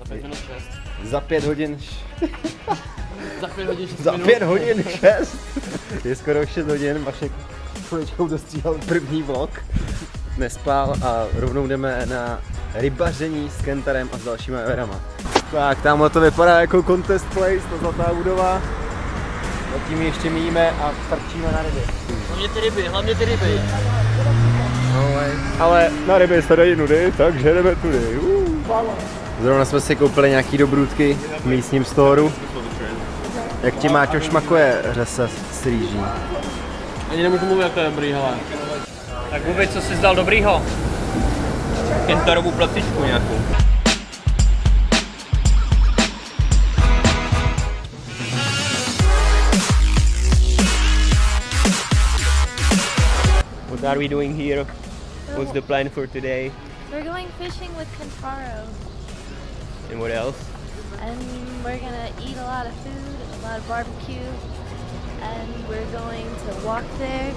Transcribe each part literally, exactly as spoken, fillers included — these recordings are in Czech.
pět minut šest. Za pět hodin. Za pět hodin šest Za minut. pět hodin šest. Je skoro šest hodin, Vašek chviličkou dostříhal první vlog. Nespal a rovnou jdeme na rybaření s Kentarem a s dalšíma verama. Tak, tamhle to vypadá jako contest place, ta zlatá budova. Zatím ještě míjíme a strčíme na ryby. Hlavně ty ryby, hlavně ty ryby. Ale, ale na ryby se dají nudy, takže jdeme tudy. Uh. Zrovna jsme si koupili nějaký dobrůdky v místním storu. Jak ti Máťo šmakuje řesa s rýží? Ani nemůžu mluvit, jak to je dobrý, hele. Tak vůbec, co jsi zdal dobrýho? Kentarovu placičku nějakou. What are we doing here? What's the plan for today? We're going fishing with Kentaro, And what else? and we're gonna eat a lot of food, a lot of barbecue, and we're going to walk there,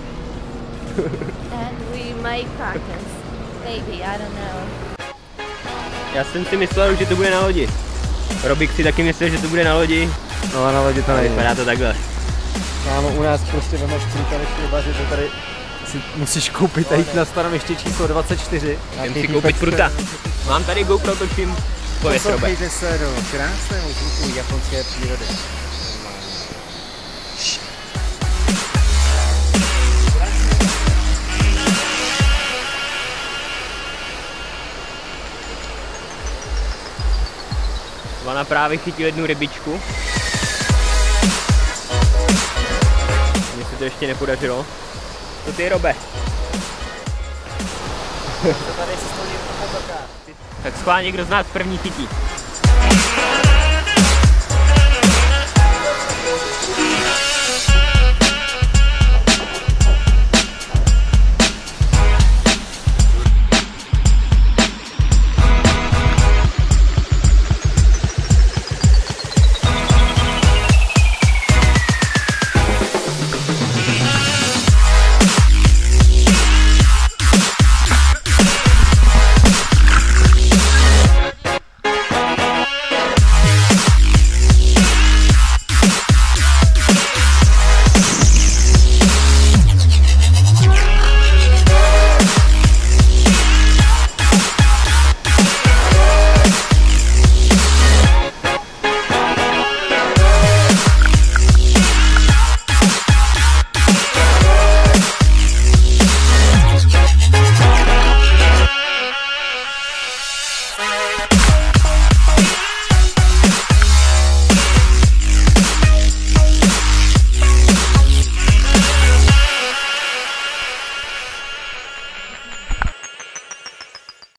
and we might practice. Maybe, I don't know. Já jsem si myslel, že to bude na lodi. Robik si taky myslel, že to bude na lodi. No na lodi to nejde. Vypadá to takhle. Kámo, u nás prostě vemeš příkladečky rybaři, to tady si musíš koupit a jít na stanoviště číslo dvacet čtyři. Jdem si koupit pruta. Mám tady GoPro, točím. Pověz, Robe. Poslouchejte se do krásného zvuku japonské přírody. Vana právě chytil jednu rybičku. Mně se to ještě nepodařilo. Co ty, Robe? Tak schválně, kdo z nás první chytí.